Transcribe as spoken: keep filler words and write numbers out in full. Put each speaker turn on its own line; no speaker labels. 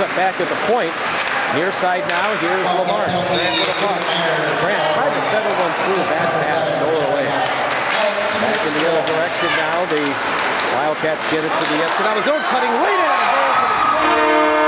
up back at the point. Near side now, here's Lamar. Grant with a puck. Grant tried to settle one through, back pass, stole it away. Back in the other direction now, the Wildcats get it to the Escanaba zone, cutting right in on goal for the